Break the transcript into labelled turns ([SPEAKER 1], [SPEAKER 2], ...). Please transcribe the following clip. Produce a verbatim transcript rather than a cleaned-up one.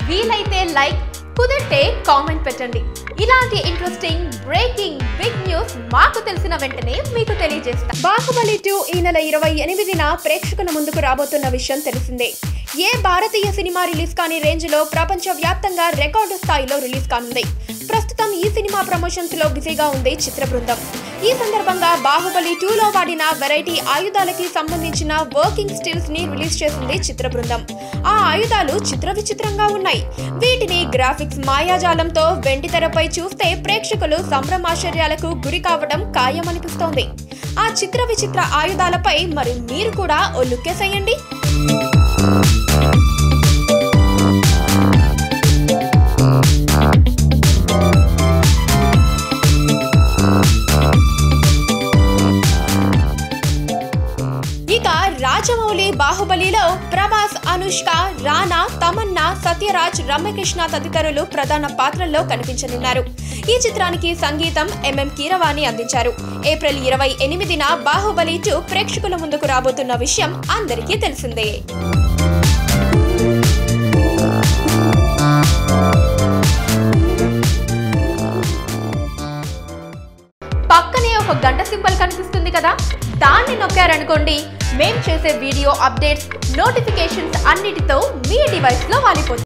[SPEAKER 1] వీలైతే లైక్, కుదిరితే కామెంట్ పెట్టండి. ఇలాంటి ఇంట్రెస్టింగ్ బ్రేకింగ్ బిగ్ న్యూస్ మాకు తెలిసిన వెంటనే మీకు తెలియజేస్తాం. బాహుబలి టూ ఈ నెల ఇరవై ఎనిమిదిన ప్రేక్షకుల ముందుకు రాబోతున్న విషయం తెలిసిందే. ఏ భారతీయ సినిమా రిలీజ్ కాని రేంజ్ లో ప్రపంచ వ్యాప్తంగా రికార్డు స్థాయిలో రిలీజ్ కానుంది. ప్రస్తుతం ఈ సినిమా ప్రమోషన్స్ లో బిజీగా ఉంది చిత్ర బృందం. ఈ సందర్భంగా బాహుబలి టూ లో వాడిన వెరైటీ ఆయుధాలకి సంబంధించిన వర్కింగ్ స్టిల్స్ ని రిలీజ్ చేసింది చిత్ర బృందం. ఆ ఆయుధాలు చిత్ర విచిత్రంగా ఉన్నాయి. వీటిని గ్రాఫిక్స్ మాయాజాలంతో వెండి తెరపై చూస్తే ప్రేక్షకులు సంభ్రమాశ్చర్యాలకు గురి కావడం ఖాయమనిపిస్తోంది. ఆ చిత్ర విచిత్ర ఆయుధాలపై మరి మీరు కూడా ఓ లుక్కేసేయండి. ఇక రాజమౌళి బాహుబలిలో ప్రభాస్, అనుష్క, రానా, తమన్నా, సత్యరాజ్, రమ్యకృష్ణ తదితరులు ప్రధాన పాత్రల్లో కనిపించనున్నారు. ఈ చిత్రానికి సంగీతం ఎంఎం కీరవాణి అందించారు. ఏప్రిల్ ఇరవై ఎనిమిదిన బాహుబలి టూ ప్రేక్షకుల ముందుకు రాబోతున్న విషయం అందరికీ తెలిసిందే. పక్కనే ఒక గంట సింబల్ కనిపిస్తుంది కదా, దాన్ని నొక్కారనుకోండి, మేం చేసే వీడియో అప్డేట్స్, నోటిఫికేషన్స్ అన్నిటితో మీ డివైస్ లో వాలిపోతుంది.